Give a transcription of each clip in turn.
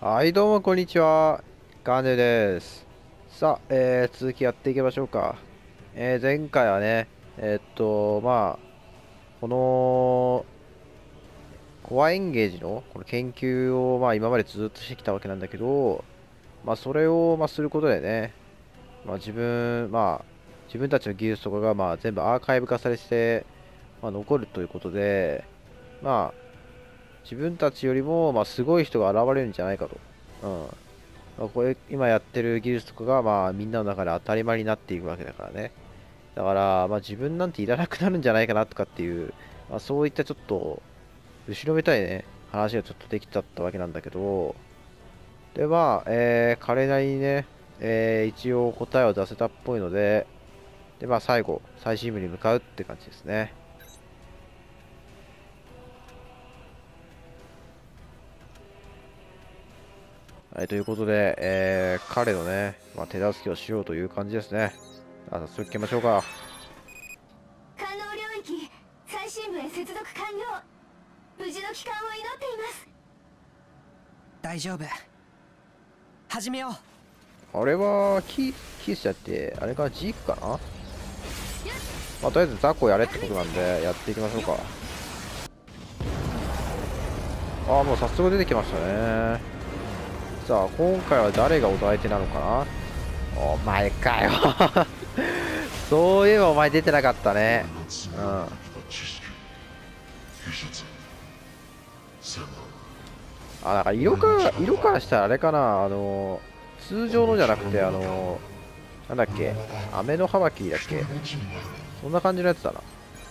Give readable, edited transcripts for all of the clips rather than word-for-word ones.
はい、どうもこんにちは。ガーネです。さあ、続きやっていきましょうか。前回はね、このコアエンゲージのこの研究を今までずっとしてきたわけなんだけど、それをすることでね、自分たちの技術とかが全部アーカイブ化されて、残るということで、まあ自分たちよりもすごい人が現れるんじゃないかと。うん。これ今やってる技術とかがみんなの中で当たり前になっていくわけだからね。だから自分なんていらなくなるんじゃないかなとかっていう、そういったちょっと後ろめたいね話がちょっとできちゃったわけなんだけど、で彼なりにね、一応答えを出せたっぽいので、最後最新部に向かうって感じですね。はい、ということで、彼のね、手助けをしようという感じですね。早速行きましょうか。 可能領域最深部へ接続完了。無事の帰還を祈っています。 大丈夫。始めよう。 あれはキースやって、あれかジークかな。とりあえずザコやれってことなんでやっていきましょうか。もう早速出てきましたね。さあ今回は誰がお相手なのかな。お前かよそういえばお前出てなかったね。うん。なんか色からしたらあれかな、通常のじゃなくて、なんだっけ、飴のハマキだっけ、そんな感じのやつだな。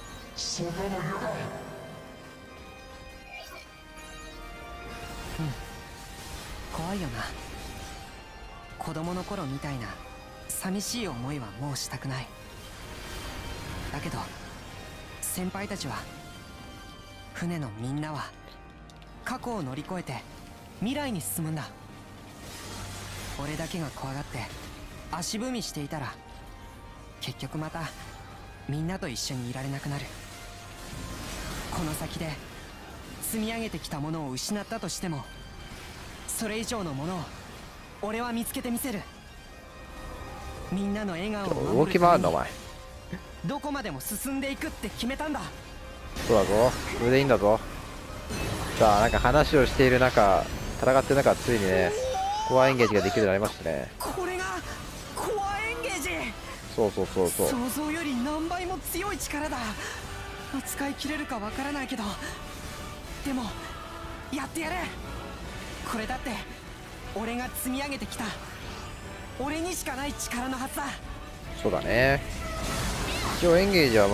怖いよな。子供の頃みたいな寂しい思いはもうしたくない。だけど先輩たちは、船のみんなは過去を乗り越えて未来に進むんだ。俺だけが怖がって足踏みしていたら、結局またみんなと一緒にいられなくなる。この先で積み上げてきたものを失ったとしても、それ以上のものを俺は見つけてみせる。みんなの笑顔を守動き回るためにるのお前。 どこまでも進んでいくって決めたんだ。 そうだぞ、それでいいんだぞ。さあなんか話をしている中、戦ってる中、ついにねコアエンゲージができるようになりましたね。 これがコアエンゲージ。 そうそうそうそう。 想像より何倍も強い力だ。使い切れるかわからないけど、でもやってやる。これだって俺が積み上げてきた、俺にしかない力のはずだ。 そうだね。一応エンゲージは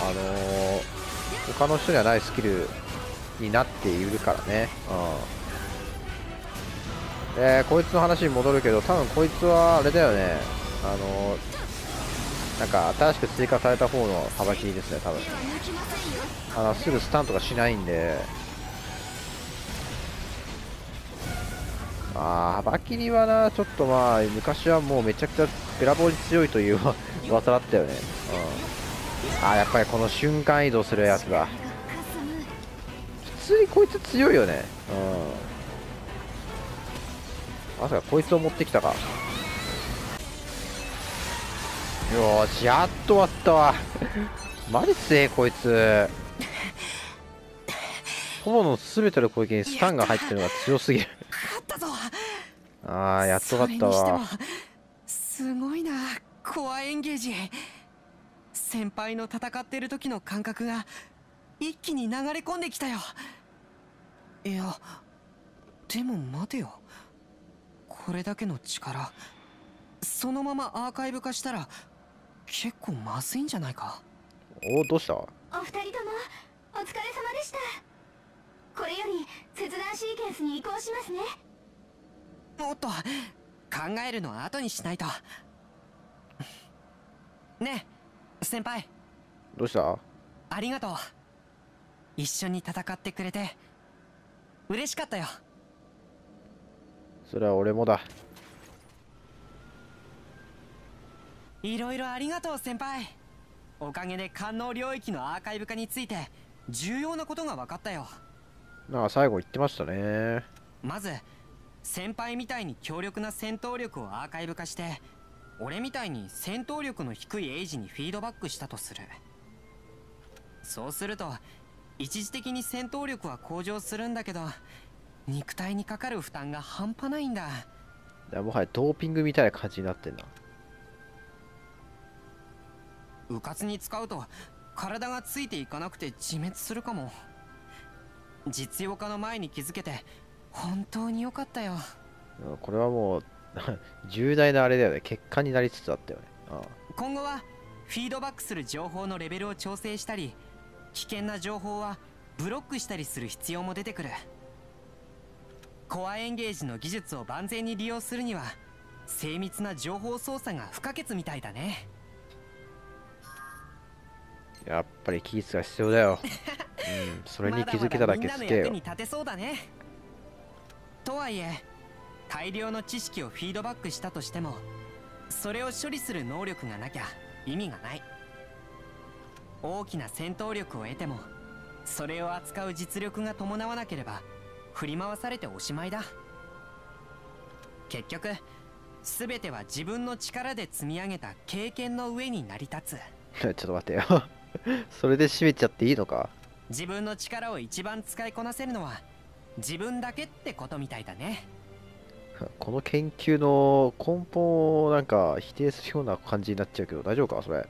他の人にはないスキルになっているからね。うん。こいつの話に戻るけど、多分こいつはあれだよね。なんか新しく追加された方の幅切りですね、多分。すぐスタンとかしないんで。幅切りはな、ちょっと昔はもうめちゃくちゃべらぼうに強いという噂だったよね。うん。やっぱりこの瞬間移動するやつだ。普通にこいつ強いよね。うん。まさかこいつを持ってきたか。よーし、やっと終わったわマジ強えこいつ。炎の全ての攻撃にスタンが入ってるのが強すぎる勝ったぞ。 やっと勝ったわ。 すごいな、コアエンゲージ。先輩の戦ってる時の感覚が一気に流れ込んできたよ。いや、でも待てよ。これだけの力、そのままアーカイブ化したら結構まずいんじゃないか。 どうした。 お二人ともお疲れ様でした。これより切断シーケンスに移行しますね。 おっと、考えるのは後にしないと。ねえ先輩。 どうした。 ありがとう。一緒に戦ってくれて嬉しかったよ。 それは俺もだ。 いろいろありがとう先輩。おかげで官能領域のアーカイブ化について重要なことが分かったよ。 最後言ってましたね。 まず先輩みたいに強力な戦闘力をアーカイブ化して、俺みたいに戦闘力の低いエイジにフィードバックしたとする。そうすると一時的に戦闘力は向上するんだけど、肉体にかかる負担が半端ないんだ。 もはやドーピングみたいな感じになってんな。 うかつに使うと体がついていかなくて自滅するかも。実用化の前に気づけて本当に良かったよ。 これはもう重大なあれだよね。欠陥になりつつあったよね。 今後はフィードバックする情報のレベルを調整したり、危険な情報はブロックしたりする必要も出てくる。コアエンゲージの技術を万全に利用するには精密な情報操作が不可欠みたいだね。 やっぱり技術が必要だよ。それに気づけただけすげえよ。 まだまだみんなの役に立てそうだね。とはいえ大量の知識をフィードバックしたとしても、それを処理する能力がなきゃ意味がない。大きな戦闘力を得てもそれを扱う実力が伴わなければ振り回されておしまいだ。結局全ては自分の力で積み上げた経験の上に成り立つ。 ちょっと待ってよ。それで締めちゃっていいのか。 自分の力を一番使いこなせるのは自分だけってことみたいだね。 この研究の根本をなんか否定するような感じになっちゃうけど大丈夫かそれ。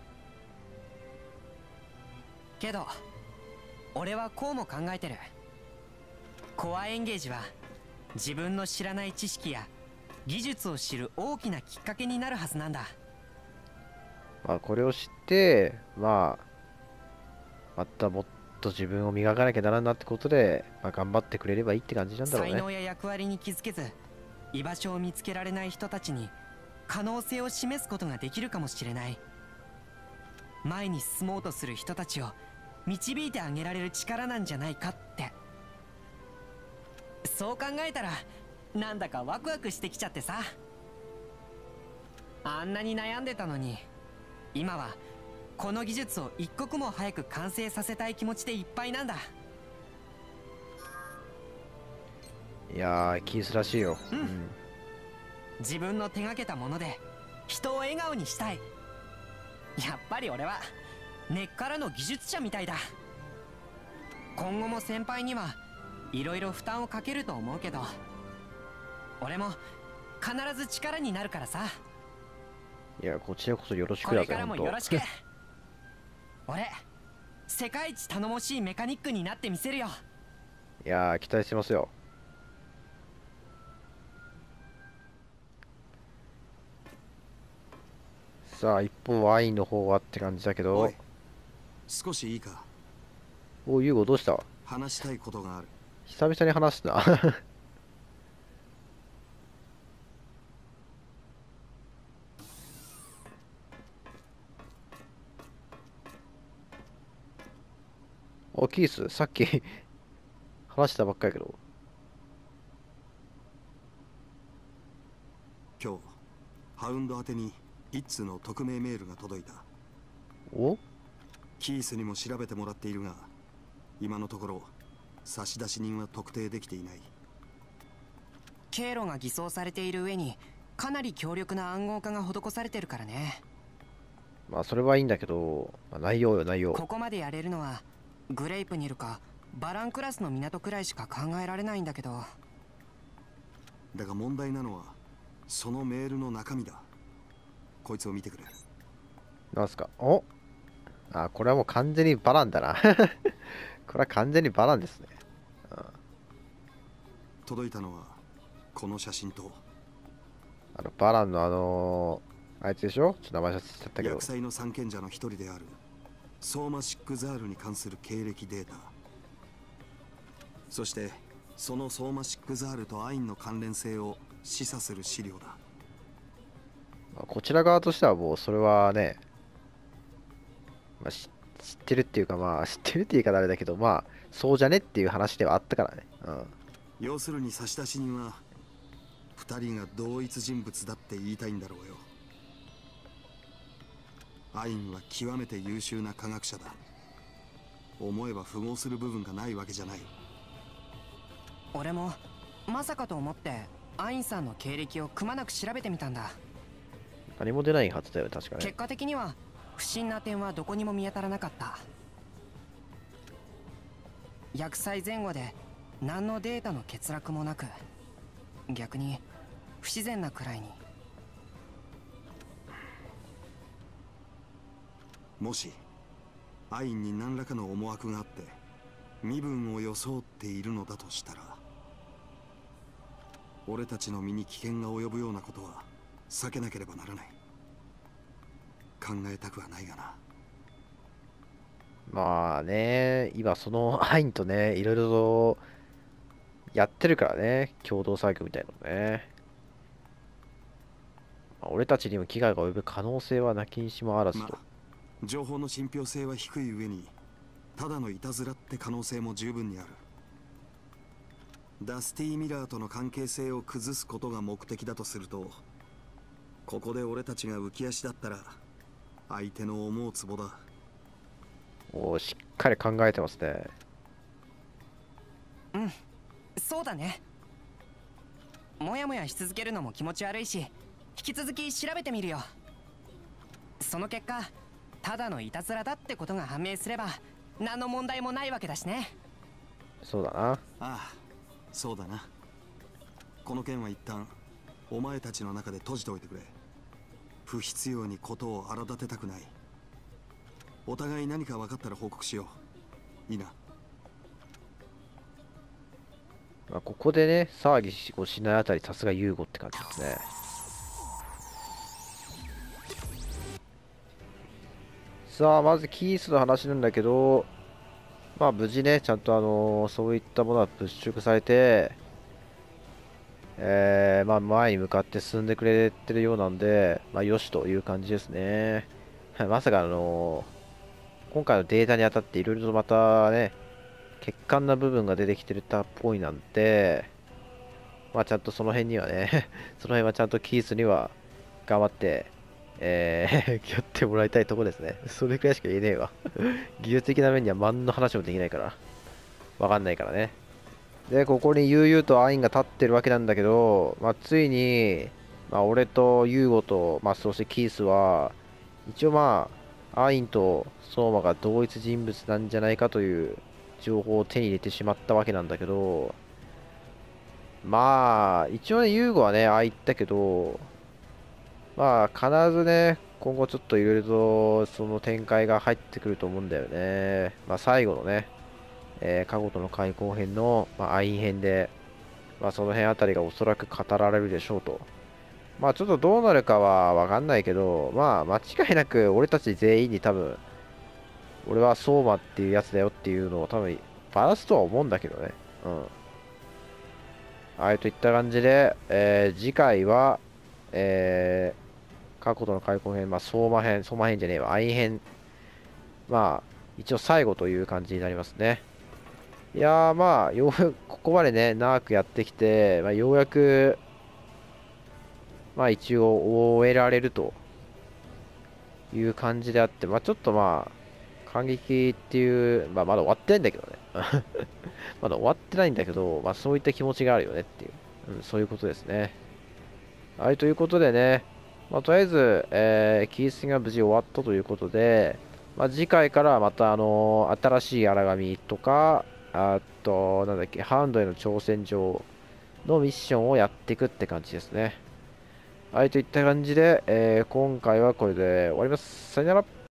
けど俺はこうも考えてる。コアエンゲージは自分の知らない知識や技術を知る大きなきっかけになるはずなんだ。 これを知ってまたもっと自分を磨かなきゃならんなってことで、頑張ってくれればいいって感じなんだろうね。 才能や役割に気づけず居場所を見つけられない人たちに可能性を示すことができるかもしれない。前に進もうとする人たちを導いてあげられる力なんじゃないかって。そう考えたらなんだかワクワクしてきちゃってさ。あんなに悩んでたのに今はこの技術を一刻も早く完成させたい気持ちでいっぱいなんだ。 いやーキースらしいよ。 自分の手がけたもので人を笑顔にしたい。やっぱり俺は根っからの技術者みたいだ。今後も先輩にはいろいろ負担をかけると思うけど、俺も必ず力になるからさ。 いやこちらこそよろしくこだぜ。 れからもよろしく。俺世界一頼もしいメカニックになってみせるよ。 いやー期待してますよ。さあ一方ワインの方はって感じだけど。 おい、少しいいか。 おユーゴどうした。 話したいことがある。 久々に話すな。おキースさっき話したばっかりやけど。 今日ハウンド宛てに一通の匿名メールが届いた。 おキースにも調べてもらっているが、今のところ差出人は特定できていない。 経路が偽装されている上にかなり強力な暗号化が施されてるからね。 それはいいんだけど、内容よ内容。 ここまでやれるのはグレイプニルかバランクラスの港くらいしか考えられないんだけど。 だが問題なのはそのメールの中身だ。こいつを見てくれ。 なんすか。これはもう完全にバランだな。これは完全にバランですね。 届いたのはこの写真とバランのあいつでしょ。ちょっと名前忘れちゃったけど。 厄災の三賢者の一人であるソーマ・シックザールに関する経歴データ、そしてそのソーマ・シックザールとアインの関連性を示唆する資料だ。 こちら側としてはもうそれはね、知ってるっていうか知ってるって言い方あれだけどそうじゃねっていう話ではあったからね。 要するに差出人は2人が同一人物だって言いたいんだろうよ。アインは極めて優秀な科学者だ。思えば符合する部分がないわけじゃない。 俺もまさかと思ってアインさんの経歴をくまなく調べてみたんだ。 何も出ないはずだよね、確か結ね。 果的には不審な点はどこにも見当たらなかった。薬剤前後で何のデータの欠落もなく、逆に不自然なくらいに。 もしアインに何らかの思惑があって身分を装っているのだとしたら、俺たちの身に危険が及ぶようなことは避けなければならない。考えたくはないがな。 まあね、今そのアインとね、いろいろとやってるからね、共同作業みたいなのね。まあ俺たちにも危害が及ぶ可能性はなきにしもあらずと。 情報の信憑性は低い上に、ただのいたずらって可能性も十分にある。ダスティ・ミラーとの関係性を崩すことが目的だとすると、ここで俺たちが浮き足だったら相手の思うツボだ。 おー、しっかり考えてますね。 うん、そうだね。もやもやし続けるのも気持ち悪いし、引き続き調べてみるよ。その結果ただのいたずらだってことが判明すれば何の問題もないわけだしね。 そうだな。 ああ、そうだな。この件は一旦お前たちの中で閉じておいてくれ。不必要にことを荒立てたくない。お互い何か分かったら報告しよう。いいな。 まあ、ここでね、騒ぎをしないあたり、さすがユーゴって感じですね。さあ、まずキースの話なんだけど、まあ無事ね、ちゃんとそういったものは物色されて、まあ前に向かって進んでくれてるようなんで、まあよしという感じですね。まさか今回のデータにあたっていろいろとまたね、欠陥な部分が出てきてるっぽいなんで、まあちゃんとその辺にはね、その辺はちゃんとキースには頑張って、やってもらいたいとこですね。それくらいしか言えねえわ。技術的な面には何の話もできないから。わかんないからね。で、ここに悠々とアインが立ってるわけなんだけど、まあ、ついに、まあ、俺とユーゴと、まあ、そしてキースは、一応まあ、アインとソーマが同一人物なんじゃないかという情報を手に入れてしまったわけなんだけど、まあ、一応ね、ユーゴはね、ああ言ったけど、まあ、必ずね、今後ちょっといろいろとその展開が入ってくると思うんだよね。まあ、最後のね、過去との開口編の、まあ、アイン編で、まあ、その辺あたりがおそらく語られるでしょうと。まあ、ちょっとどうなるかはわかんないけど、まあ、間違いなく俺たち全員に多分、俺は相馬っていうやつだよっていうのを多分、バラすとは思うんだけどね。うん。はい、といった感じで、次回は、過去との開口編、まあ、相馬編じゃねえわ、アイン編、まあ、一応最後という感じになりますね。いやー、まあ、ここまでね、長くやってきて、まあ、ようやく、まあ、一応終えられるという感じであって、まあ、ちょっとまあ、感激っていう、まあ、まだ終わってないんだけどね。まだ終わってないんだけど、まあ、そういった気持ちがあるよねっていう、そういうことですね。はい、ということでね、まあ、とりあえず、キースが無事終わったということで、まあ、次回からまた、新しい荒神とか、あと、なんだっけ、ハウンドへの挑戦状のミッションをやっていくって感じですね。はい、といった感じで、今回はこれで終わります。さよなら。